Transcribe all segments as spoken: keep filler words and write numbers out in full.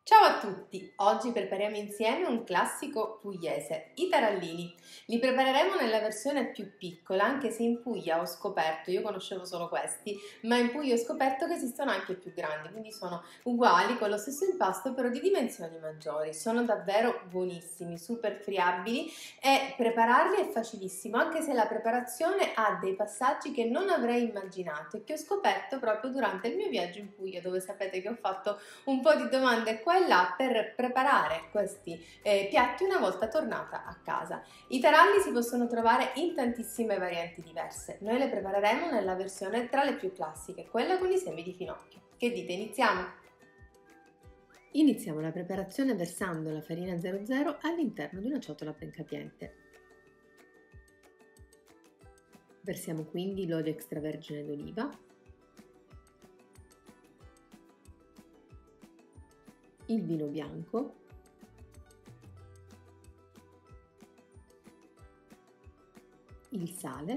Ciao a tutti! Oggi prepariamo insieme un classico pugliese, i tarallini. Li prepareremo nella versione più piccola, anche se in Puglia ho scoperto, io conoscevo solo questi, ma in Puglia ho scoperto che esistono anche più grandi, quindi sono uguali, con lo stesso impasto, però di dimensioni maggiori. Sono davvero buonissimi, super friabili e prepararli è facilissimo, anche se la preparazione ha dei passaggi che non avrei immaginato e che ho scoperto proprio durante il mio viaggio in Puglia, dove sapete che ho fatto un po' di domande qua e là per preparare questi eh, piatti una volta tornata a casa. I taralli si possono trovare in tantissime varianti diverse. Noi le prepareremo nella versione tra le più classiche, quella con i semi di finocchio. Che dite, iniziamo? Iniziamo la preparazione versando la farina zero zero all'interno di una ciotola ben capiente. Versiamo quindi l'olio extravergine d'oliva, il vino bianco, il sale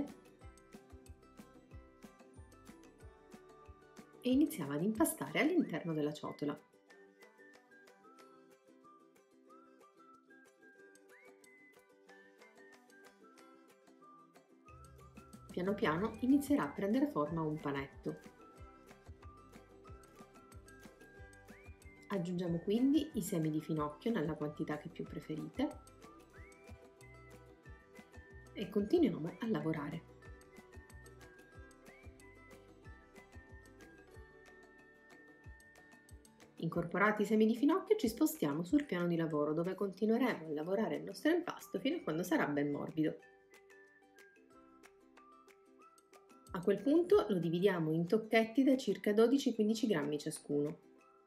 e iniziamo ad impastare all'interno della ciotola. Piano piano inizierà a prendere forma un panetto. Aggiungiamo quindi i semi di finocchio nella quantità che più preferite e continuiamo a lavorare. Incorporati i semi di finocchio ci spostiamo sul piano di lavoro, dove continueremo a lavorare il nostro impasto fino a quando sarà ben morbido. A quel punto lo dividiamo in tocchetti da circa dodici quindici grammi ciascuno.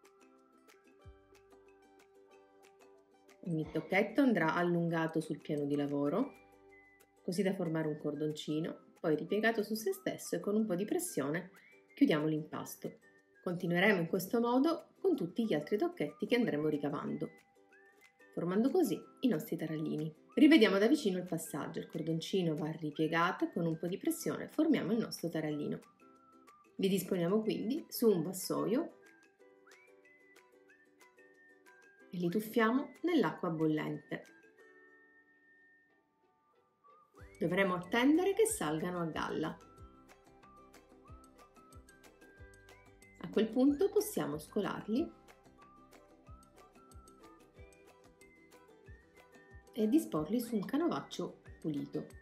Ogni tocchetto andrà allungato sul piano di lavoro, così da formare un cordoncino, poi ripiegato su se stesso e con un po' di pressione chiudiamo l'impasto. Continueremo in questo modo con tutti gli altri tocchetti che andremo ricavando, formando così i nostri tarallini. Rivediamo da vicino il passaggio, il cordoncino va ripiegato e con un po' di pressione formiamo il nostro tarallino. Li disponiamo quindi su un vassoio e li tuffiamo nell'acqua bollente. Dovremo attendere che salgano a galla. A quel punto possiamo scolarli e disporli su un canovaccio pulito.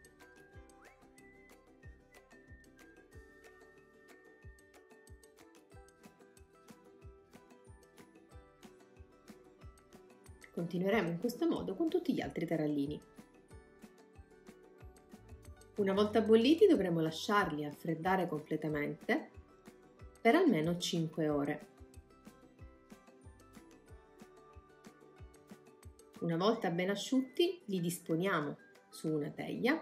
Continueremo in questo modo con tutti gli altri tarallini. Una volta bolliti dovremo lasciarli raffreddare completamente per almeno cinque ore. Una volta ben asciutti li disponiamo su una teglia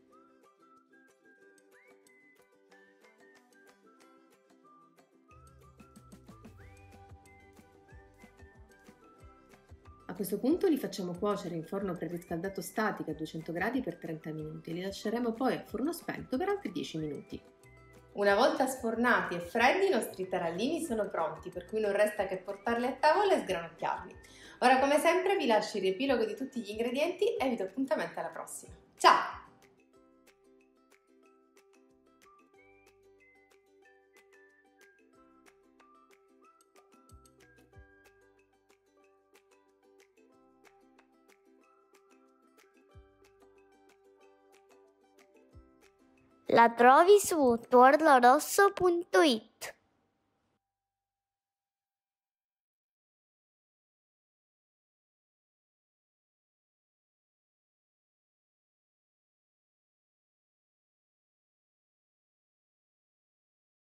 A questo punto li facciamo cuocere in forno preriscaldato statico a duecento gradi per trenta minuti e li lasceremo poi a forno spento per altri dieci minuti. Una volta sfornati e freddi i nostri tarallini sono pronti, per cui non resta che portarli a tavola e sgranocchiarli. Ora, come sempre, vi lascio il riepilogo di tutti gli ingredienti e vi do appuntamento alla prossima. Ciao! La trovi su tuorlorosso punto it.